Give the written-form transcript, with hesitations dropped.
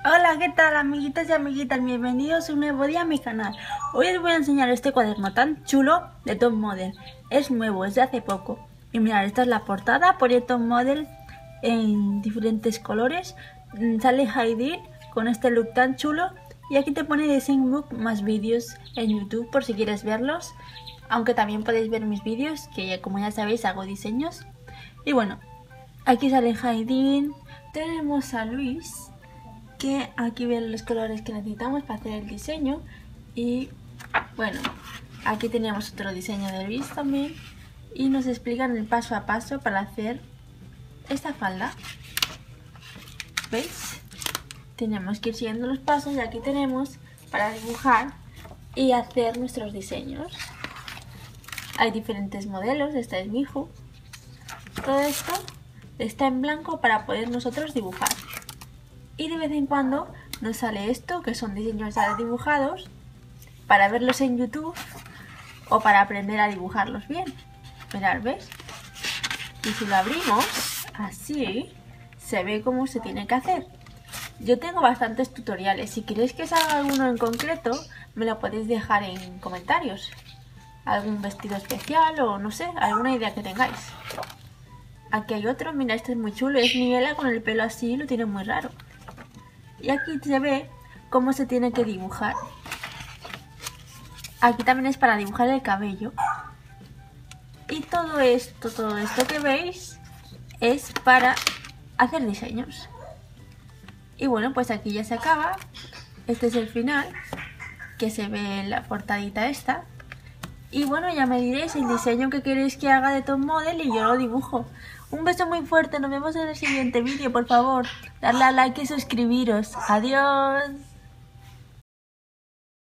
Hola, ¿qué tal amiguitos y amiguitas? Bienvenidos un nuevo día a mi canal. Hoy os voy a enseñar este cuaderno tan chulo de Top Model. Es nuevo, es de hace poco. Y mirad, esta es la portada, pone Top Model en diferentes colores. Sale Heidi con este look tan chulo. Y aquí te pone Design Book más vídeos en YouTube por si quieres verlos. Aunque también podéis ver mis vídeos, que como ya sabéis hago diseños. Y bueno, aquí sale Heidi. Tenemos a Luis, que aquí ven los colores que necesitamos para hacer el diseño. Y bueno, aquí teníamos otro diseño de Luis también, y nos explican el paso a paso para hacer esta falda. ¿Veis? Tenemos que ir siguiendo los pasos y aquí tenemos para dibujar y hacer nuestros diseños. Hay diferentes modelos, esta es mi hijo. Todo esto está en blanco para poder nosotros dibujar. Y de vez en cuando nos sale esto, que son diseños ya dibujados, para verlos en YouTube o para aprender a dibujarlos bien. Mirad, ¿ves? Y si lo abrimos, así, se ve cómo se tiene que hacer. Yo tengo bastantes tutoriales. Si queréis que os haga alguno en concreto, me lo podéis dejar en comentarios. Algún vestido especial o no sé, alguna idea que tengáis. Aquí hay otro, mira, este es muy chulo. Es Miguela con el pelo así, lo tiene muy raro. Y aquí se ve cómo se tiene que dibujar. Aquí también es para dibujar el cabello. Y todo esto que veis es para hacer diseños. Y bueno, pues aquí ya se acaba. Este es el final, que se ve en la portadita esta. Y bueno, ya me diréis el diseño que queréis que haga de Top Model y yo lo dibujo. Un beso muy fuerte, nos vemos en el siguiente vídeo, por favor. Darle a like y suscribiros. Adiós.